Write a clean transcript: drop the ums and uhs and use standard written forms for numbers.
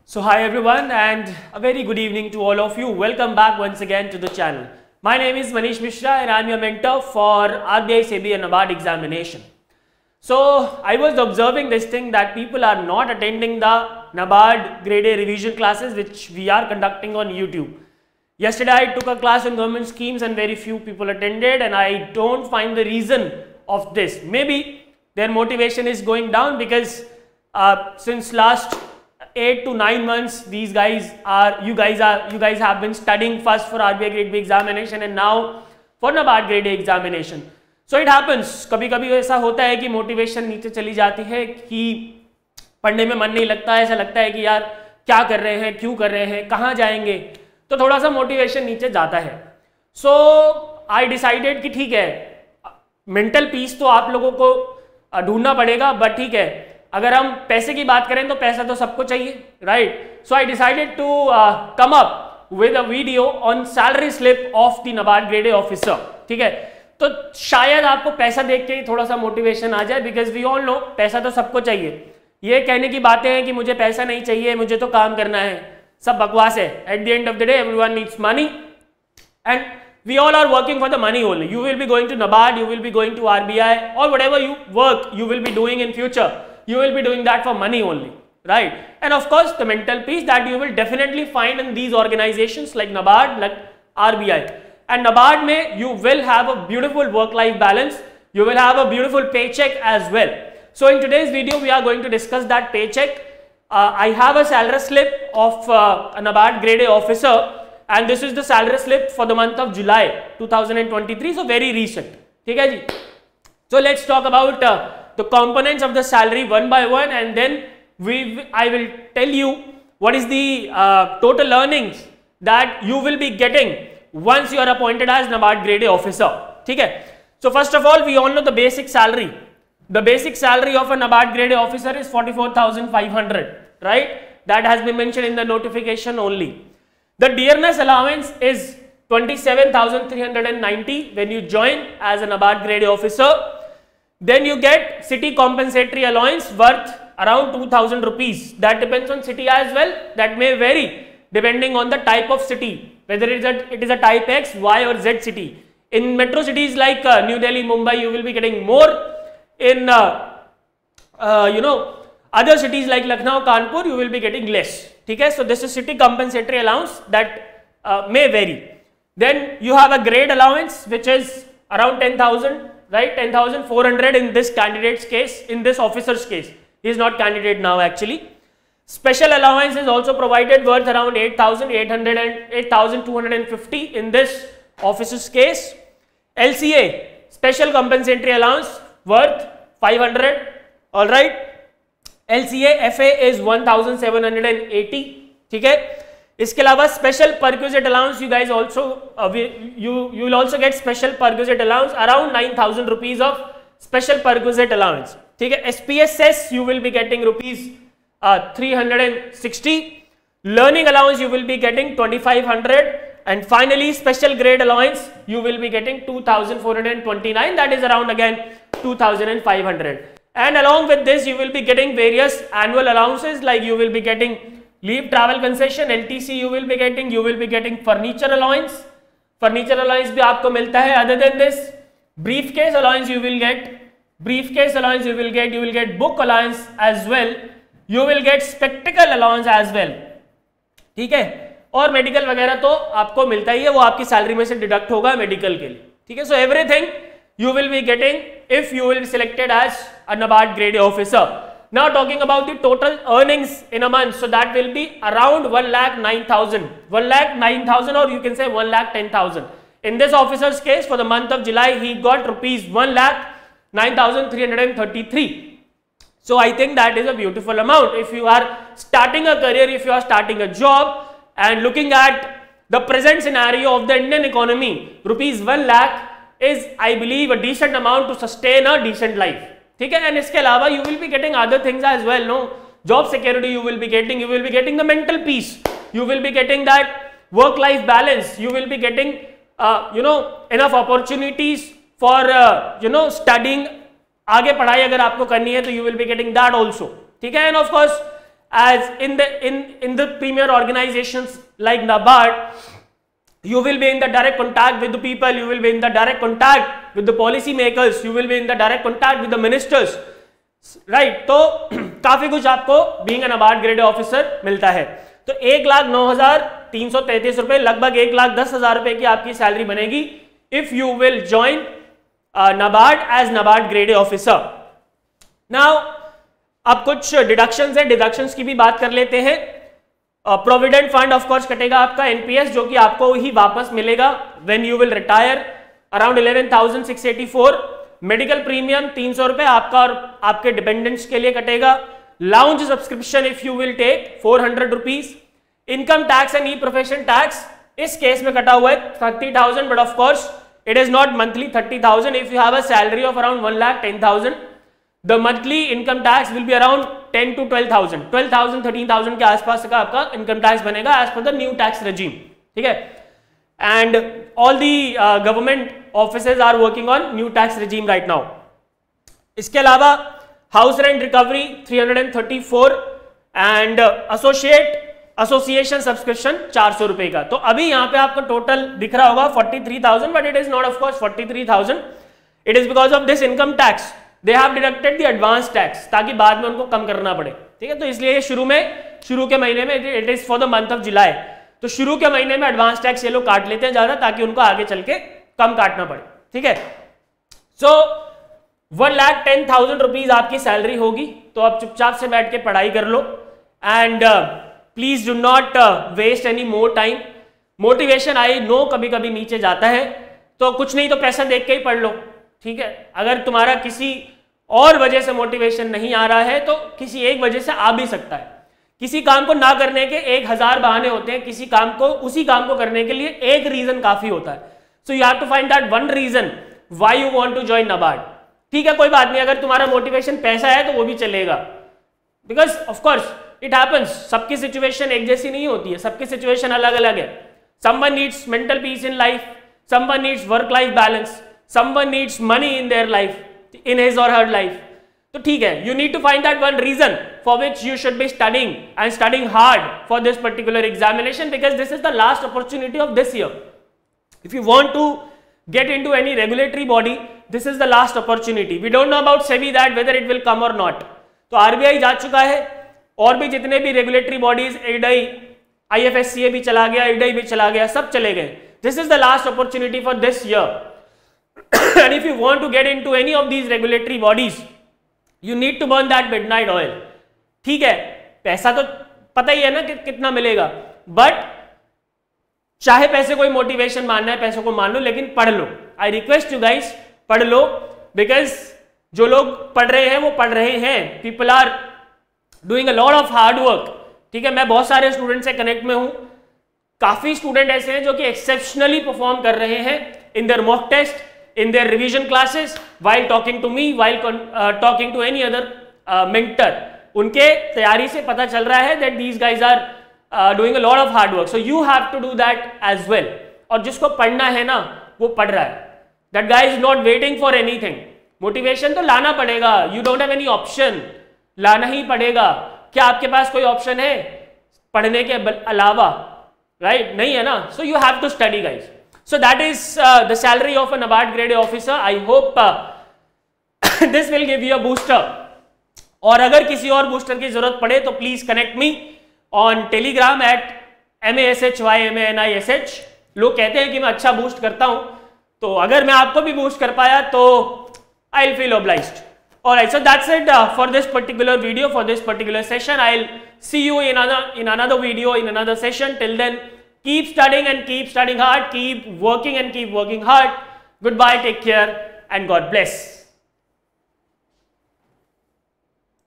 So hi everyone and a very good evening to all of you. Welcome back once again to the channel. My name is Manish Mishra and I am your mentor for RBI SEBI and NABARD examination. So I was observing this thing that people are not attending the NABARD grade A revision classes which we are conducting on YouTube. Yesterday I took a class on government schemes and very few people attended, and I don't find the reason of this. Maybe their motivation is going down because since last 8 to 9 months you guys have been studying first for RBI grade B examination and now for NABARD grade A examination. So it happens, कभी कभी ऐसा होता है कि motivation नीचे चली जाती है कि पढ़ने में मन नहीं लगता है, ऐसा लगता है कि यार क्या कर रहे हैं, क्यों कर रहे हैं, कहाँ जाएंगे, तो थोड़ा सा मोटिवेशन नीचे जाता है. सो आई डिसाइडेड कि ठीक है, मेंटल पीस तो आप लोगों को ढूंढना पड़ेगा, बट ठीक है, अगर हम पैसे की बात करें तो पैसा तो सबको चाहिए, right. So I decided to come up with a video on salary slip of the NABARD grade A officer. ठीक है, तो शायद आपको पैसा देख के ही थोड़ा सा मोटिवेशन आ जाए, बिकॉज वी ऑल नो पैसा तो सबको चाहिए. ये कहने की बातें हैं कि मुझे पैसा नहीं चाहिए, मुझे तो काम करना है, सब बकवास है. At the end of the day everyone needs money and we all are working for the money only. You will be going to NABARD, you will be going to RBI, or whatever you work you will be doing in future, you will be doing that for money only, right? And of course the mental peace that you will definitely find in these organizations like NABARD, like RBI. And NABARD mein you will have a beautiful work life balance, you will have a beautiful paycheck as well. So in today's video we are going to discuss that paycheck. I have a salary slip of a NABARD grade A officer, and this is the salary slip for the month of July 2023, so very recent. ठीक है जी. So let's talk about the components of the salary one by one, and then I will tell you what is the total earnings that you will be getting once you are appointed as NABARD grade A officer. ठीक है. So first of all, we all know the basic salary. The basic salary of a NABARD grade A officer is 44,500, right? That has been mentioned in the notification only. The dearness allowance is 27,390 when you join as a NABARD grade A officer. Then you get city compensatory allowance worth around 2,000 rupees. That depends on city as well. That may vary depending on the type of city, whether it is a type X, Y or Z city. In metro cities like New Delhi, Mumbai, you will be getting more. In other cities like Lucknow, Kanpur, you will be getting less. Okay, so this is city compensatory allowance that may vary. Then you have a grade allowance which is around 10,000, right? 10,400 in this candidate's case, in this officer's case. He is not candidate now actually. Special allowance is also provided worth around 8,800 and 8,250 in this officer's case. LCA, special compensatory allowance worth 500, all right. LCA FA is 1,780. ठीक है. इसके अलावा special perquisite allowance you guys also you will also get special perquisite allowance around 9,000 rupees of special perquisite allowance. ठीक है. SPSS you will be getting rupees 360. Learning allowance you will be getting 2,500, and finally special grade allowance you will be getting 2,429. That is around again 2,500. And along with this you will be getting various annual allowances, like you will be getting leave travel concession, LTC you will be getting furniture allowance. Furniture allowance भी आपको मिलता है. Other than this, briefcase allowance you will get book allowance as well, you will get spectacle allowance as well. ठीक है. और medical वगैरह तो आपको मिलता ही है, वो आपकी सैलरी में से डिडक्ट होगा मेडिकल के लिए. ठीक है. So everything you will be getting if you will be selected as a NABARD grade A officer. Now talking about the total earnings in a month, so that will be around 1,09,000, or you can say 1,10,000. In this officer's case, for the month of July, he got rupees 1,09,333. So I think that is a beautiful amount. If you are starting a career, if you are starting a job, and looking at the present scenario of the Indian economy, rupees 1 lakh is, I believe, a decent amount to sustain a decent life. ठीक है. And इसके अलावा you will be getting other things as well, no? Job security you will be getting the mental peace, you will be getting that work life balance, you will be getting enough opportunities for studying. आगे पढ़ाई अगर आपको करनी है तो you will be getting that also. ठीक है. And of course as in the premier organizations like NABARD, you will be in the direct contact with the people, you will be in the direct contact with the policy makers, you will be in the direct contact with the ministers, right? तो काफी कुछ आपको being a NABARD grade officer मिलता है। तो 1,09,333 रुपए, लगभग 1,10,000 रुपए की आपकी सैलरी बनेगी if you will join NABARD as NABARD grade officer. Now अब कुछ डिडक्शंस है, डिडक्शंस की भी बात कर लेते हैं। प्रोविडेंट फंड ऑफ कोर्स कटेगा आपका, एनपीएस जो कि आपको ही वापस मिलेगा when you will retire, around 11,684। Medical premium 300 रुपए आपका और आपके डिपेंडेंट्स के लिए कटेगा। Lounge subscription if you will take 400 rupees. Income tax and ई प्रोफेशन टैक्स इस केस में कटा हुआ है 30,000, but of course it is not monthly 30,000। If you have a salary of around 1,10,000, the monthly income tax will be around 10 to 12,000, 12,000 13,000 के आसपास का आपका इनकम टैक्स बनेगा as per the new tax regime, ठीक है। and all the government offices are working on new tax regime right now. इसके अलावा house rent recovery 334 and association subscription 400 रुपए का। तो अभी यहाँ पे आपको टोटल दिख रहा होगा 43,000, but it is not of course 43,000, it is because of this income tax they have deducted the advance tax, ताकि बाद में उनको कम करना पड़े, ठीक है। तो इसलिए ये शुरू के महीने में it is for the month of July, तो शुरू के महीने में एडवांस टैक्स ये लोग काट लेते हैं ज्यादा, ताकि उनको आगे चल के कम काटना पड़े, ठीक है। सो 1,10,000 रुपीज आपकी सैलरी होगी, तो आप चुपचाप से बैठ के पढ़ाई कर लो and please do not waste any more time. Motivation I know कभी कभी नीचे जाता है, तो कुछ नहीं तो पैसा देख के ही पढ़ लो, ठीक है। अगर तुम्हारा किसी और वजह से मोटिवेशन नहीं आ रहा है तो किसी एक वजह से आ भी सकता है। किसी काम को ना करने के 1,000 बहाने होते हैं, उसी काम को करने के लिए एक रीजन काफी होता है। So you have to find that one reason why you want to join NABARD, ठीक है। कोई बात नहीं, अगर तुम्हारा मोटिवेशन पैसा है तो वो भी चलेगा, because of course it happens, सबकी सिचुएशन एक जैसी नहीं होती है, सबकी सिचुएशन अलग अलग है। Someone needs mental peace in life, someone needs work life balance, someone needs money in their life, in his or her life. तो ठीक है, you need to find that one reason for which you should be studying and studying hard for this particular examination, because this is the last opportunity of this year. If you want to get into any regulatory body, this is the last opportunity. We don't know about SEBI that whether it will come or not. तो RBI जा चुका है, और भी जितने भी regulatory bodies, IRDAI, IFSCA भी चला गया, IRDAI भी चला गया, सब चले गए। This is the last opportunity for this year. And if you want to get into any of these regulatory bodies, you need to burn that midnight oil. ठीक है, पैसा तो पता ही है ना कि कितना मिलेगा, बट चाहे पैसे कोई मोटिवेशन मानना है, पैसों को मान लो, लेकिन पढ़ लो। आई रिक्वेस्ट यू गाइस, पढ़ लो, बिकॉज जो लोग पढ़ रहे हैं वो पढ़ रहे हैं। People are doing a lot of hard work, ठीक है। मैं बहुत सारे स्टूडेंट से कनेक्ट में हूं, काफी स्टूडेंट ऐसे हैं जो कि एक्सेप्शनली परफॉर्म कर रहे हैं in their mock test, in their revision classes, while talking to me, while talking to any other mentor. उनके तैयारी से पता चल रहा है that these guys are doing a lot of hard work, so you have to do that as well. और जिसको पढ़ना है ना वो पढ़ रहा है, that guy is not waiting for anything. Motivation तो लाना पड़ेगा, you don't have any option, लाना ही पड़ेगा। क्या आपके पास कोई ऑप्शन है पढ़ने के अलावा? राइट, नहीं है ना। so you have to study guys. so that is the salary of a NABARD grade officer. I hope this will give you a booster. और अगर किसी और बूस्टर की जरूरत पड़े तो please connect me on Telegram at MASHYMANISH। लोग कहते हैं कि मैं अच्छा बूस्ट करता हूं, तो अगर मैं आपको भी बूस्ट कर पाया तो I will feel obliged. Alright, so that's it for this particular video, for this particular session. I will see you in another video, in another session. Till then keep studying and keep studying hard, keep working and keep working hard. Goodbye, take care and God bless.